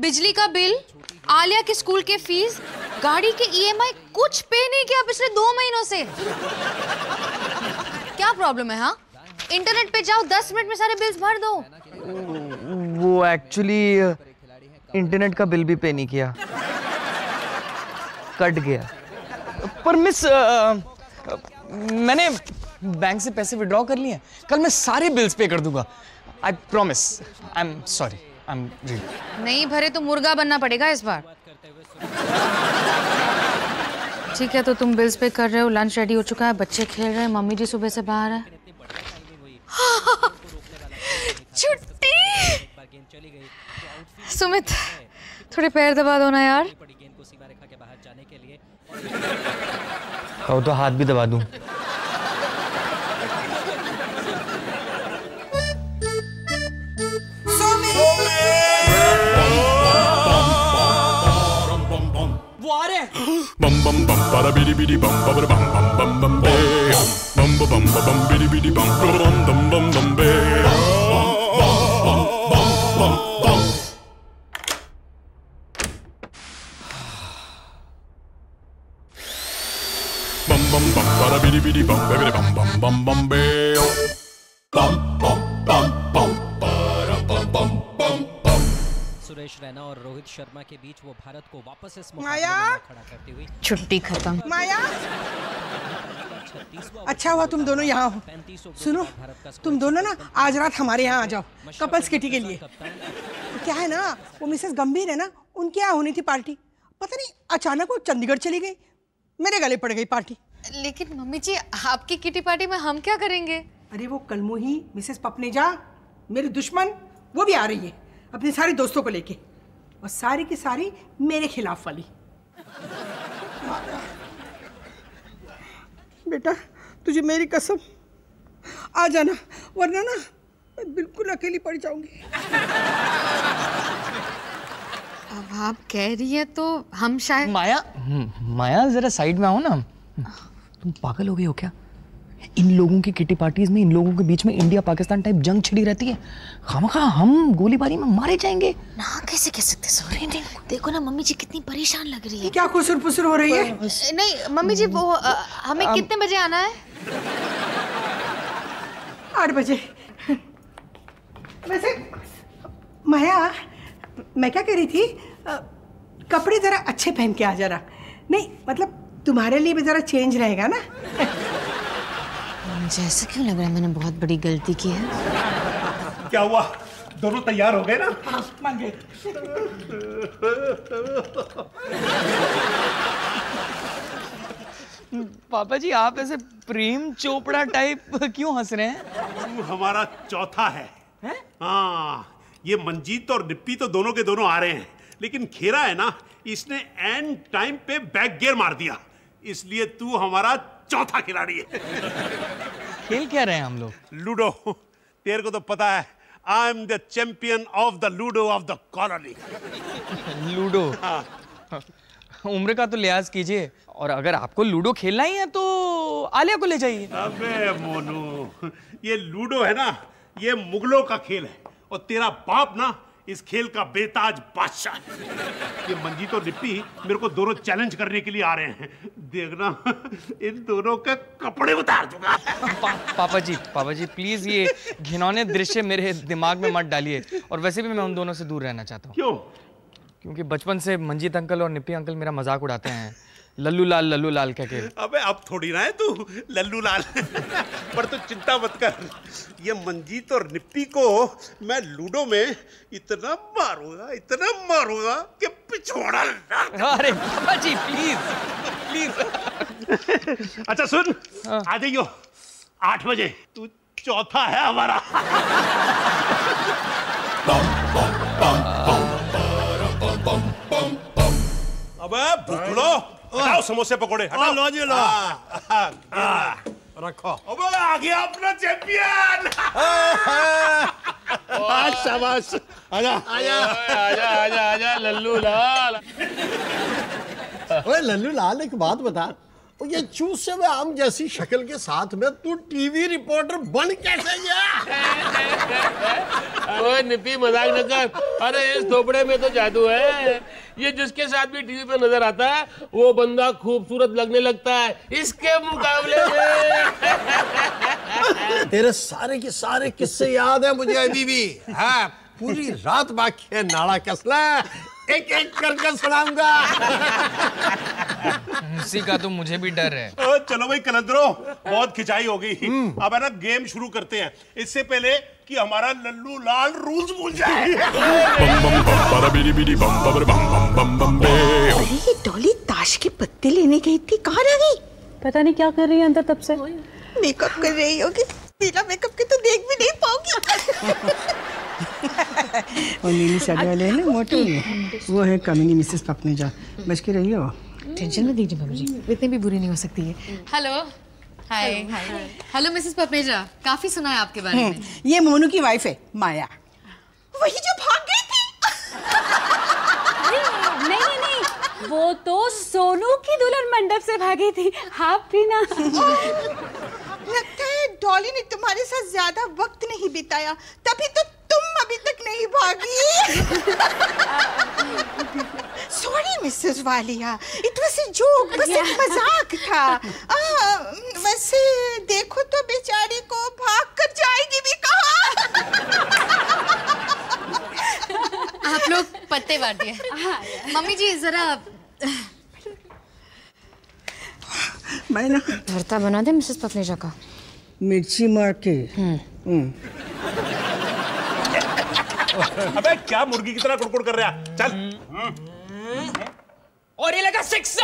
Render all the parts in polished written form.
बिजली का बिल, आलिया के स्कूल के फीस, गाड़ी के ईएमआई कुछ पे नहीं किया पिछले 2 महीनों से। क्या प्रॉब्लम है? हाँ, इंटरनेट पे जाओ, 10 मिनट में सारे बिल्स भर दो। वो एक्चुअली इंटरनेट का बिल भी पे नहीं किया, कट गया। पर मिस मैंने बैंक से पैसे विड्रॉ कर लिए हैं। कल मैं सारे बिल्स पे कर दूंगा। I promise. I am sorry, I am really. नहीं भरे तो मुर्गा बनना पड़ेगा इस बार। ठीक है, तो तुम बिल्स पे कर रहे हो, लंच रेडी हो चुका है, बच्चे खेल रहे हैं, मम्मी जी सुबह से बाहर है। छुट्टी। सुमित, थोड़े पैर दबा दो ना यार। कहो तो हाथ भी दबा दूं। Bum bum bum para bidi bidi bum bum bum bum bum bum bum bum bum bum bidi bidi bum bum bum bum bum bum bum bum para bidi bidi bum bidi bum bum bum bum bum bum bum para bum bum bum bum। Suresh Raina और रोहित शर्मा के बीच वो भारत को वापस इस माया खड़ा करती हुई। छुट्टी खत्म। माया, अच्छा हुआ तुम दोनों यहाँ हो। सुनो, तुम दोनों ना आज रात हमारे यहाँ आ जाओ कपल्स किटी के लिए। क्या है ना, वो मिसेस गंभीर है ना, उनके यहाँ होनी थी पार्टी। पता नहीं अचानक वो चंडीगढ़ चली गई, मेरे गले पड़ गई पार्टी। लेकिन मम्मी जी, आपकी किटी पार्टी में हम क्या करेंगे? अरे वो कलमोही मिसेस पपनेजा, मेरी दुश्मन, वो भी आ रही है अपने सारे दोस्तों को लेके, और सारी की सारी मेरे खिलाफ वाली। बेटा तुझे मेरी कसम, आ जाना, वरना ना मैं बिल्कुल अकेली पड़ जाऊंगी। अब आप कह रही है तो हम शायद। माया जरा साइड में आओ ना। तुम पागल हो गई हो क्या? इन लोगों की किटी पार्टीज में, इन लोगों के बीच में इंडिया पाकिस्तान टाइप जंग छिड़ी रहती है। खामखा हम गोलीबारी में मारे जाएंगे ना। कैसे कह सकते सॉरी? देखो ना मम्मी जी कितनी परेशान लग रही है। क्या खुसर पुसर हो रही है? नहीं मम्मी जी, वो हमें कितने बजे आना है? 8 बजे। वैसे माया, मैं क्या कह रही थी, कपड़े जरा अच्छे पहन के आ जरा। नहीं मतलब तुम्हारे लिए भी जरा चेंज रहेगा ना। जैसे क्यों लग रहा है मैंने बहुत बड़ी गलती की है? क्या हुआ, दोनों तैयार हो गए ना? मान गए। पापा जी, आप ऐसे प्रेम चोपड़ा टाइप क्यों हंस रहे हैं? तू हमारा चौथा है? हाँ, ये मंजीत और निप्पी तो दोनों के दोनों आ रहे हैं, लेकिन खेरा है ना, इसने एंड टाइम पे बैक गियर मार दिया, इसलिए तू हमारा चौथा खिलाड़ी है। खेल क्या रहे हैं हम लोग? लूडो। तेरे को तो पता है, I am the champion of the ludo of the colony. Ludo? उम्र का तो लिहाज कीजिए, और अगर आपको लूडो खेलना ही है तो आलिया को ले जाइए। अबे मोनू, ये लूडो है ना, ये मुगलों का खेल है, और तेरा बाप ना इस खेल का बेताज बादशाह है। ये मंजीत और निप्पी मेरे को दोनों चैलेंज करने के लिए आ रहे हैं। देखना, इन दोनों के कपड़े उतार दूंगा। पापा जी प्लीज ये घिनौने दृश्य मेरे दिमाग में मत डालिए। और वैसे भी मैं उन दोनों से दूर रहना चाहता हूँ। क्यों? क्योंकि बचपन से मंजीत अंकल और निप्पी अंकल मेरा मजाक उड़ाते हैं, लल्लू लाल कह के। अबे अब थोड़ी ना है तू लल्लू लाल। पर तू चिंता मत कर, ये मंजीत और निप्पी को मैं लूडो में इतना मारूंगा कि पिछवाड़ा ना। अरे पापा जी प्लीज। अच्छा सुन, आ जाइयो 8 बजे, तू चौथा है हमारा। अबे भुखड़ो, हटाओ समोसे पकोड़े, हटाओ। लो जी लो। रखो। अबे आ गया अपना चैंपियन। शाबाश, आजा लल्लू लाल। ओए लल्लू लाल, एक बात बता, ये चूस से आम जैसी शक्ल के साथ में तू टीवी रिपोर्टर बन कैसे गया? ओए निपी मजाक न कर। अरे इस थोपड़े में तो जादू है। ये जिसके साथ भी टीवी पे नजर आता है वो बंदा खूबसूरत लगने लगता है इसके मुकाबले में। तेरे सारे के सारे किस्से याद है मुझे अभी भी। हाँ, पूरी रात बाकी है नाड़ा कसला, एक एक करके सुनाऊंगा। उसी का तो मुझे भी डर है। चलो भाई कलंदरो, बहुत खिंचाई हो गई। अब है ना गेम शुरू करते हैं, इससे पहले कि हमारा लल्लू लाल रूल्स भूल जाए। अरे ये डॉली ताश के पत्ते लेने गई थी, कहाँ रह गई? पता नहीं क्या कर रही है अंदर तब से। मेकअप कर रही होगी, बिना मेकअप के तो देख भी नहीं पाओगी। और नीली साड़ी वाले है ना मोटी, वो है कमिंग मिसेस पपनेजा, बच के रही हो। टेंशन मत लीजिए बाबूजी, इतनी भी बुरी नहीं हो सकती है। Hello, hi hello Mrs Papneja, काफी सुना है आपके बारे में। ये मोनू की वाइफ है माया, वही जो भाग गई थी। नहीं नहीं, वो तो सोनू की दुल्हन मंडप से भागी थी। आप भी ना। लगता है डॉली ने तुम्हारे साथ ज्यादा वक्त नहीं बिताया, तभी तो तुम अभी तक नहीं भागी। Sorry Mrs Walia, it was a joke, बस एक मजाक था। वैसे देखो तो बेचारी को भाग कर जाएगी भी कहाँ। आप लोग पत्ते बांटिए। मम्मी जी जरा मैं ना भरता बना दे मिसेस पपनेजा का, मिर्ची मार के। अबे क्या मुर्गी की तरह कुड़कुड़ कर रहा है? चल। और ये लगा 6।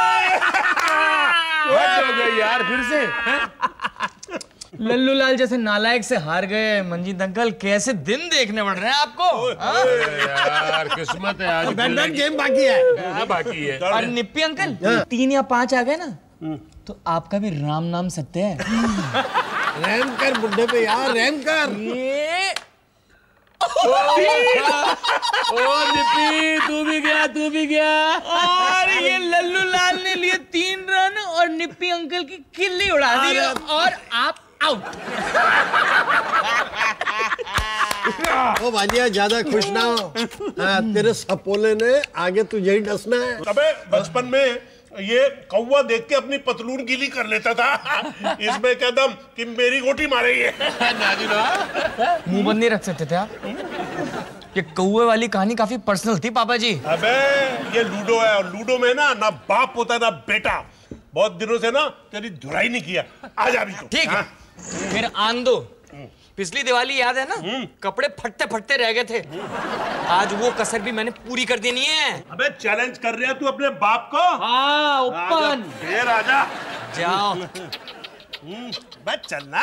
यार फिर से लल्लू लाल जैसे नालायक से हार गए। मंजीत अंकल कैसे दिन देखने पड़ रहे हैं आपको। यार किस्मत है आज। बैट गेम बाकी है। हाँ बाकी है। और निप्पी अंकल 3 या 5 आ गए ना तो आपका भी राम नाम सत्य है। रहम कर बुड्ढे पे यार, रहम कर। ये ओ निपी तू भी गया। और ये लल्लू लाल ने लिए 3 रन और निप्पी अंकल की किल्ली उड़ा दी और आप आउट। ओ भाजिया ज्यादा खुश ना हो। हाँ, तेरे सपोले ने आगे तुझे ही डसना है। अबे बचपन में ये कौवा देख के अपनी पतलून गीली कर लेता था। इसमें क्या दम कि मेरी गोटी मारेगी। मुंह बंद नहीं रख सकते थे आप। ये कौवे वाली कहानी काफी पर्सनल थी पापा जी। अबे ये लूडो है और लूडो में ना बाप होता है ना बेटा। बहुत दिनों से ना तेरी धुलाई नहीं किया, आ जा भी तू। ठीक है, फिर आन दो। पिछली दिवाली याद है ना, कपड़े फटते फटते रह गए थे। आज वो कसर भी मैंने पूरी कर देनी है। अबे चैलेंज कर रहा है तू अपने बाप को? हाँ ओपन। फिर आजा। जाओ। बस चलना।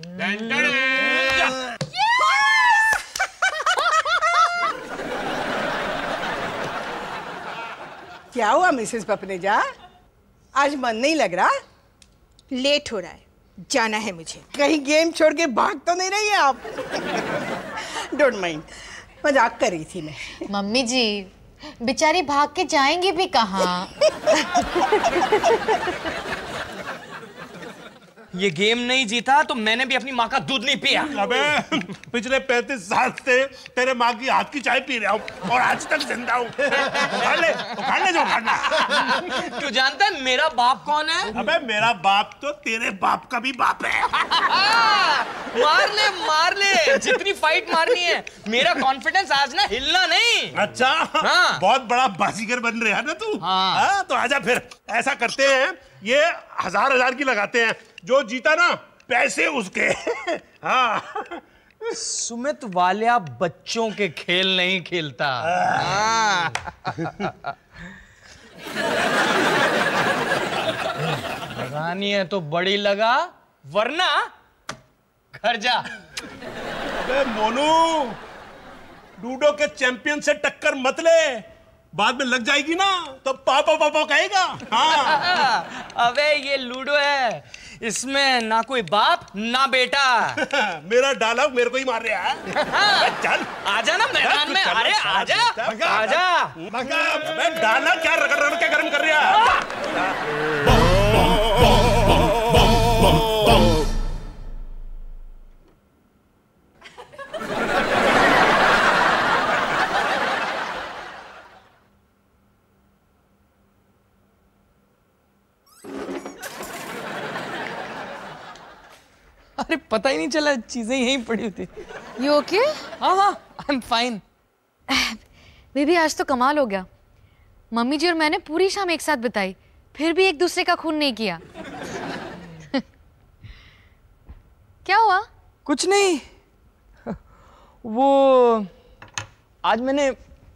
क्या हुआ मिसेस पपनेजा, आज मन नहीं लग रहा? लेट हो रहा है, जाना है मुझे। कहीं गेम छोड़ के भाग तो नहीं रही है आप? डोंट माइंड, मजाक कर रही थी मैं। मम्मी जी बेचारी भाग के जाएंगी भी कहाँ। ये गेम नहीं जीता तो मैंने भी अपनी माँ का दूध नहीं पिया। अबे पिछले 35 साल से तेरे माँ की हाथ की चाय पी रहा हूँ और आज तक जिंदा हूँ। उखाड़ ले जो उखाड़ना। तू जानता है मेरा बाप कौन है? अबे मेरा बाप तो तेरे बाप का भी बाप है। मार ले जितनी फाइट मारनी है। मेरा कॉन्फिडेंस आज ना हिलना नहीं। अच्छा हाँ। बहुत बड़ा बाजीगर बन रहा है ना तू। हाँ। तो आजा फिर ऐसा करते हैं, ये 1000 की लगाते हैं, जो जीता ना पैसे उसके। हाँ। सुमित वालिया बच्चों के खेल नहीं खेलता। लगानी है तो बड़ी लगा वरना घर जा। अबे मोनू, लूडो के चैंपियन से टक्कर मत ले, बाद में लग जाएगी ना तो पापा पापा कहेगा। हाँ। अबे ये लूडो है, इसमें ना कोई बाप ना बेटा। मेरा डायलॉग मेरे को ही मार रहा है। चल आजा ना मैदान में। अरे आजा आजा। अबे डायलॉग क्या रगड़ रगड़ के गर्म कर रहा है। अरे पता ही नहीं चला, चीजें यहीं पड़ी हुई थी। You okay? हाँ हाँ, आई एम फाइन। बेबी आज तो कमाल हो गया। मम्मी जी और मैंने पूरी शाम एक साथ बिताई, फिर भी एक दूसरे का खून नहीं किया। क्या हुआ? कुछ नहीं, वो आज मैंने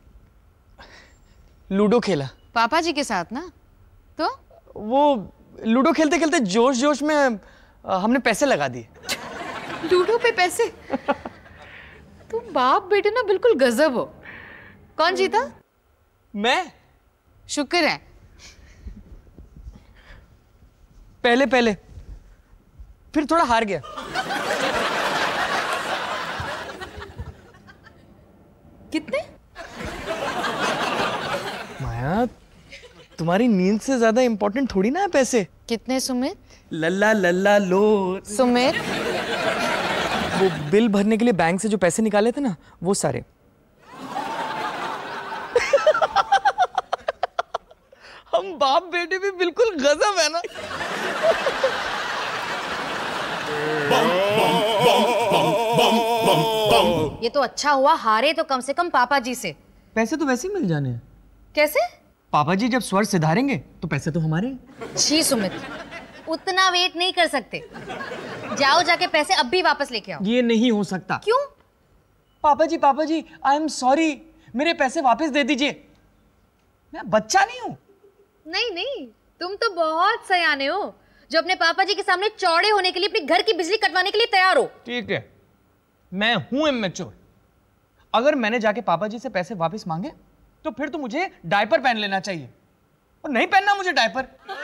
लूडो खेला पापा जी के साथ ना, तो वो लूडो खेलते खेलते जोश जोश में हमने पैसे लगा दिए। लूडो पे पैसे? तुम बाप बेटे ना बिल्कुल गजब हो। कौन जीता? मैं। शुक्र है। पहले फिर थोड़ा हार गया। कितने? माया, तुम्हारी नींद से ज्यादा इंपॉर्टेंट थोड़ी ना है पैसे। कितने सुमित? लल्ला लल्ला लो। सुमित, वो बिल भरने के लिए बैंक से जो पैसे निकाले थे ना, वो सारे। हम बाप बेटे भी बिल्कुल गजब है ना। ये तो अच्छा हुआ हारे तो कम से कम पापा जी से। पैसे तो वैसे ही मिल जाने हैं। कैसे? पापा जी जब स्वर सिधारेंगे तो पैसे तो हमारे हैं। छी सुमित, उतना वेट नहीं कर सकते। जाओ जाके पैसे अब भी वापस लेके आओ। ये नहीं हो सकता। क्यों? पापा जी आई एम सॉरी, मेरे पैसे वापस दे दीजिए। मैं बच्चा नहीं हूँ। नहीं, तुम तो बहुत सयाने हो जो अपने पापा जी के सामने चौड़े होने के लिए अपने घर की बिजली कटवाने के लिए तैयार हो। ठीक है, मैं हूं इमैच्योर। अगर मैंने जाके पापा जी से पैसे वापस मांगे तो फिर तो मुझे डायपर पहन लेना चाहिए, और नहीं पहनना मुझे डायपर।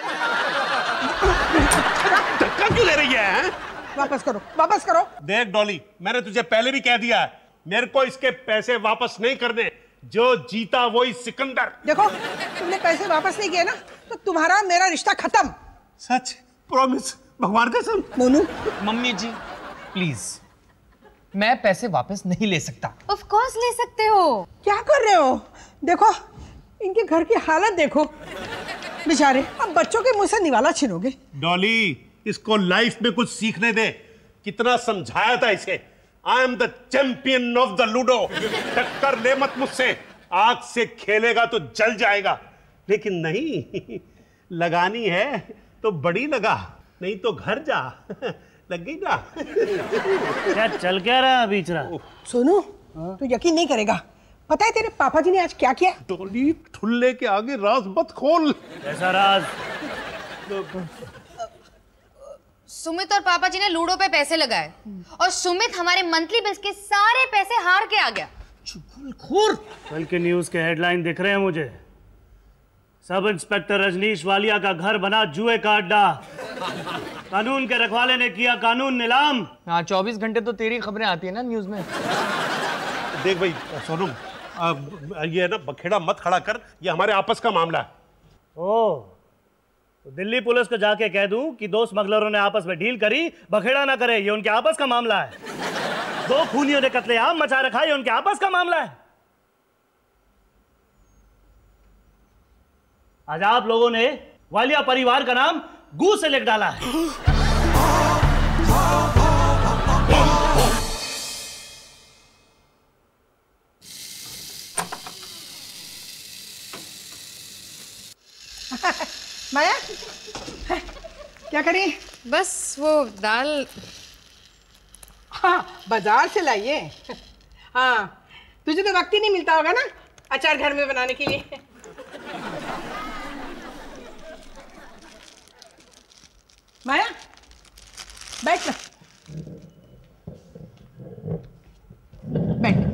धक्का क्यों ले रही है? वापस करो। देख डॉली, मैंने तुझे पहले भी कह दिया है, मेरे को इसके पैसे वापस नहीं करने। जो जीता वही सिकंदर। देखो, तुमने पैसे वापस नहीं किए ना तो तुम्हारा मेरा रिश्ता खत्म। सच? प्रॉमिस? भगवान कसम? मोनू। मम्मी जी प्लीज, मैं पैसे वापस नहीं ले सकता। ऑफ कोर्स ले सकते हो। क्या कर रहे हो? देखो इनके घर की हालत देखो, बेचारे। अब बच्चों के मुंह से निवाला छीनोगे? डॉली, इसको लाइफ में कुछ सीखने दे। कितना समझाया था इसे, I am the champion of the ludo. टक्कर ले मत मुझसे, आग से खेलेगा तो जल जाएगा। लेकिन नहीं, लगानी है तो बड़ी लगा, नहीं तो घर जा। लग गई ना? क्या चल क्या रहा बीच रहा? सोनू, तू यकीन नहीं करेगा, पता है तेरे पापा जी ने आज क्या किया? डॉली, ठुल्ले के आगे राज मत खोल। ऐसा राज? सुमित और पापा जी ने लूडो पे पैसे लगाए और सुमित हमारे मंथली बिल्स के सारे पैसे हार के आ गया। चुगलखोर। कल के न्यूज के हेडलाइन दिख रहे हैं मुझे। सब इंस्पेक्टर रजनीश वालिया का घर बना जुए का अड्डा। कानून के रखवाले ने किया कानून नीलाम। हाँ, 24 घंटे तो तेरी खबरें आती है ना न्यूज में। देख भाई सोनू, ये ना बखेड़ा मत खड़ा कर, ये हमारे आपस का मामला है। ओह, तो दिल्ली पुलिस को जाके कह दूं कि दो स्मगलरों ने आपस में डील करी, बखेड़ा ना करे, ये उनके आपस का मामला है। दो खूनियों ने कत्लेआम मचा रखा है, ये उनके आपस का मामला है। आज आप लोगों ने वालिया परिवार का नाम गू से लिख डाला है। माया, क्या करी? बस वो दाल। हाँ, बाजार से लाइए। हाँ, तुझे तो वक्त ही नहीं मिलता होगा ना अचार घर में बनाने के लिए। माया, बैठ ना, बैठ।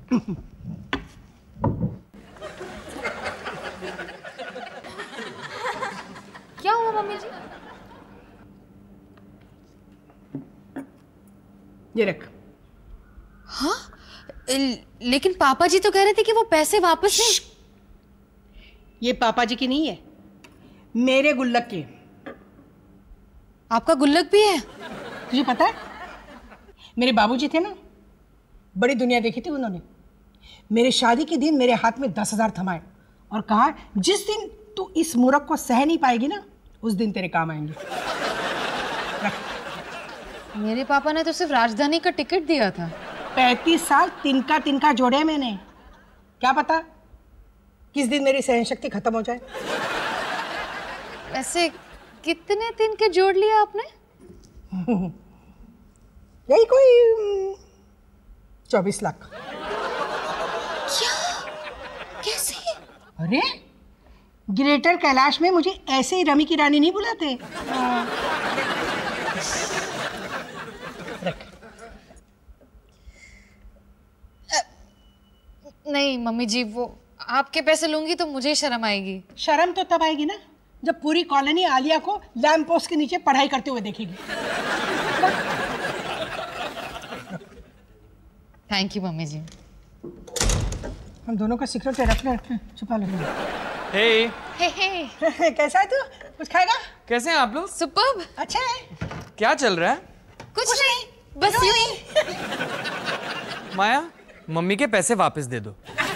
क्या हुआ मम्मी जी? ये रख। हाँ, लेकिन पापा जी तो कह रहे थे कि वो पैसे वापस नहीं। ये पापा जी की नहीं है, मेरे गुल्लक की। आपका गुल्लक भी है? तुझे पता है मेरे बाबूजी थे ना, बड़ी दुनिया देखी थी उन्होंने। मेरे शादी के दिन मेरे हाथ में 10,000 थमाए और कहा जिस दिन तू इस मूर्ख को सह नहीं पाएगी ना उस दिन तेरे काम आएंगे। मेरे पापा ने तो सिर्फ राजधानी का टिकट दिया था। 35 साल तिनका जोड़े मैंने, क्या पता किस दिन मेरी सहन शक्ति खत्म हो जाए। वैसे कितने दिन के जोड़ लिया आपने? यही कोई 24 लाख। क्या? कैसे? अरे ग्रेटर कैलाश में मुझे ऐसे ही रमी की रानी नहीं बुलाते। नहीं मम्मी जी, वो आपके पैसे लूंगी तो मुझे शर्म आएगी। शर्म तो तब आएगी ना जब पूरी कॉलोनी आलिया को लैंप पोस्ट के नीचे पढ़ाई करते हुए देखेगी। Thank you mummy ji. हम दोनों का सीक्रेट रखना छुपा लो। हे हे कैसा है तू? कुछ खाएगा? कैसे हैं आप लोग? सुपर्ब। अच्छा है। क्या चल रहा है? कुछ नहीं, बस यूं ही। माया, मम्मी के पैसे वापस दे दो।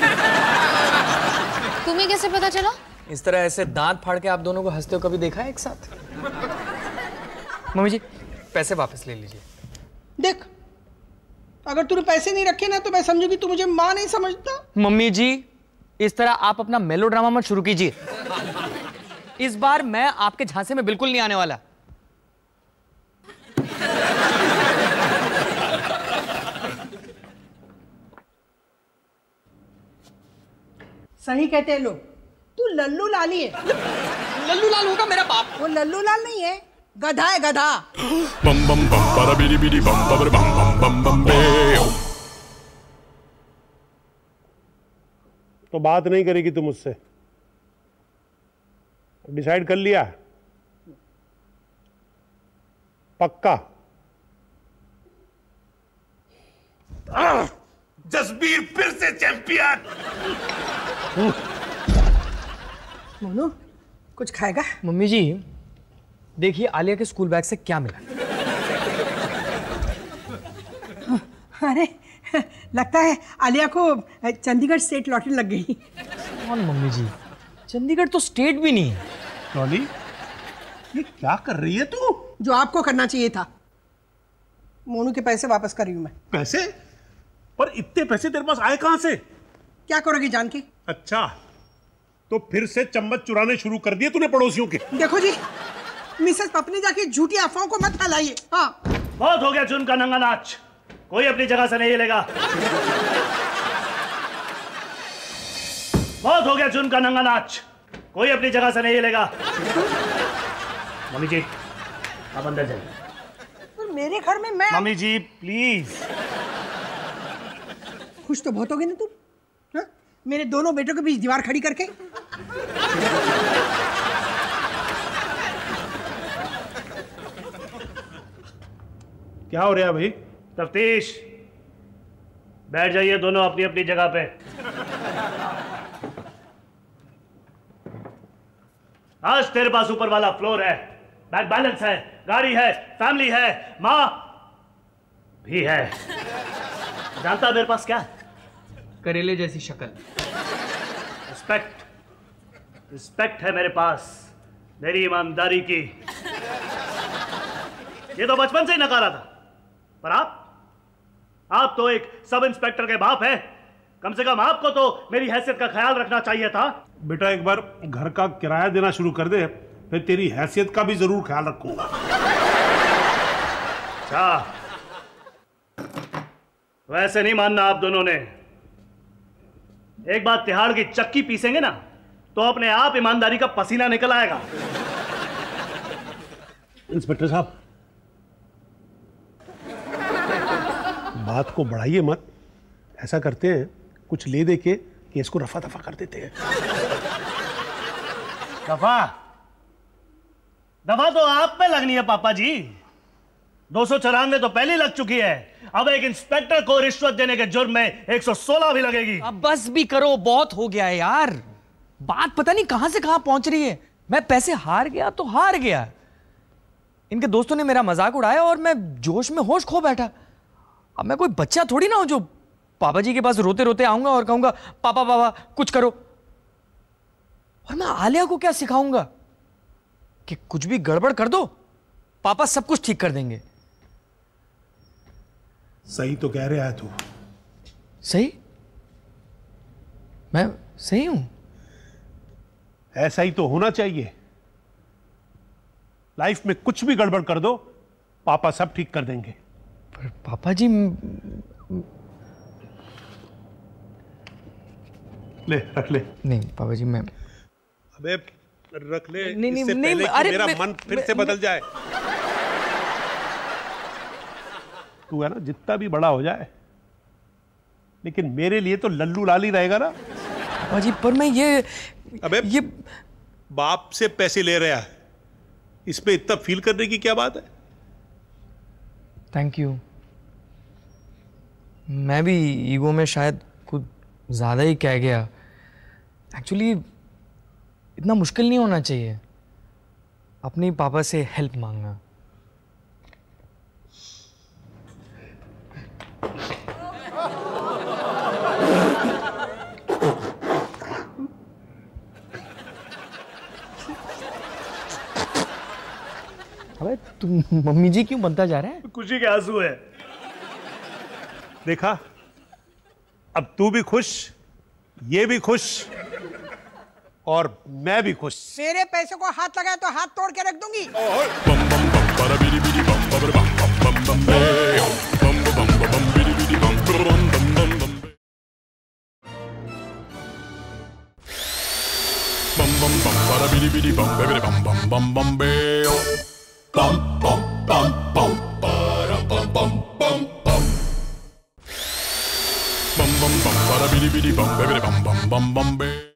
तुम्हें कैसे पता चला? इस तरह ऐसे दांत फाड़ के आप दोनों को हंसते हो कभी देखा है एक साथ? मम्मी जी पैसे वापस ले लीजिए। देख, अगर तूने पैसे नहीं रखे ना तो मैं समझूंगी तू मुझे माँ नहीं समझता। मम्मी जी इस तरह आप अपना मेलोड्रामा मत शुरू कीजिए। इस बार मैं आपके झांसे में बिल्कुल नहीं आने वाला। सही कहते हैं लोग, तू लल्लू लाली है। लल्लू लाल होगा मेरा बाप। वो लल्लू लाल नहीं है, गधा है गधा। बम बम बम para bidi bidi bum bum bum bum bum bum beo। तो बात नहीं करेगी तुम मुझसे? डिसाइड कर लिया? पक्का? जसबीर फिर से चैंपियन। मोनू कुछ खाएगा? मम्मी जी देखिए आलिया के स्कूल बैग से क्या मिला। अरे लगता है आलिया को चंडीगढ़ स्टेट लॉटरी लग गई। कौन मम्मी जी, चंडीगढ़ तो स्टेट भी नहीं है। टॉली ये क्या कर रही है तू? जो आपको करना चाहिए था। मोनू के पैसे वापस कर रही हूं मैं। पैसे? पर इतने पैसे तेरे पास आए कहां से? क्या करोगी जान के? अच्छा तो फिर से चम्मच चुराने शुरू कर दिए तूने पड़ोसियों के? देखो जी, मिसेस पपनी जाके झूठी अफवाहों को मत फैलाइए। हाँ बहुत हो गया जून का नंगा नाच, कोई अपनी जगह से नहीं हिलेगा। बहुत हो गया जून का नंगा नाच, कोई अपनी जगह से नहीं हिलेगा। मम्मी जी आप अंदर जाइए। पर मेरे घर में मैं। Mummy ji please. खुश तो बहुत हो गई ना तुम, हाँ? मेरे दोनों बेटों के बीच दीवार खड़ी करके। क्या हो रहा है भाई? तफ्तीश। बैठ जाइए दोनों अपनी अपनी जगह पे। आज तेरे पास ऊपर वाला फ्लोर है, बैंक बैलेंस है, गाड़ी है, फैमिली है, माँ भी है। जानता मेरे पास क्या है? करेले जैसी शक्ल। रिस्पेक्ट, रिस्पेक्ट है मेरे पास, मेरी ईमानदारी की। ये तो बचपन से ही नकारा था, पर आप तो एक सब इंस्पेक्टर के बाप हैं, कम से कम आपको तो मेरी हैसियत का ख्याल रखना चाहिए था। बेटा एक बार घर का किराया देना शुरू कर दे, फिर तेरी हैसियत का भी जरूर ख्याल रखूंगा। अच्छा वैसे नहीं मानना आप दोनों ने। एक बात तिहाड़ की चक्की पीसेंगे ना तो अपने आप ईमानदारी का पसीना निकल आएगा। इंस्पेक्टर साहब बात को बढ़ाइए मत, ऐसा करते हैं कुछ ले दे के केस को रफा दफा कर देते हैं। दफा तो आप पे लगनी है पापा जी। 294 तो पहले लग चुकी है, अब एक इंस्पेक्टर को रिश्वत देने के जुर्म में 116 भी लगेगी। अब बस भी करो, बहुत हो गया है यार। बात पता नहीं कहां से कहां पहुंच रही है। मैं पैसे हार गया तो हार गया, इनके दोस्तों ने मेरा मजाक उड़ाया और मैं जोश में होश खो बैठा। अब मैं कोई बच्चा थोड़ी ना हूं जो पापा जी के पास रोते रोते आऊंगा और कहूंगा पापा पापा कुछ करो। और मैं आलिया को क्या सिखाऊंगा कि कुछ भी गड़बड़ कर दो पापा सब कुछ ठीक कर देंगे। सही तो कह रहा है तू। सही? मैं सही हूं? ऐसा ही तो होना चाहिए। लाइफ में कुछ भी गड़बड़ कर दो पापा सब ठीक कर देंगे। पर पापा जी ले रख ले। नहीं पापा जी मैं अबे रख ले। नहीं, इससे नहीं, पहले अरे कि मेरा मन फिर से बदल जाए। तू है ना जितना भी बड़ा हो जाए लेकिन मेरे लिए तो लल्लू लाल ही रहेगा ना। पापा जी पर मैं अबे ये बाप से पैसे ले रहा है, इसमें इतना फील करने की क्या बात है? Thank you. मैं भी ईगो में शायद कुछ ज्यादा ही कह गया। एक्चुअली इतना मुश्किल नहीं होना चाहिए अपने पापा से हेल्प मांगना। अबे तुम मम्मी जी क्यों बनता जा रहा है? खुशी के आंसू है। देखा, अब तू भी खुश, ये भी खुश और मैं भी खुश। मेरे पैसे को हाथ लगाए तो हाथ तोड़ के रख दूंगी। bum bum bum, ba da bidi bidi bum, baby bum bum bum bum.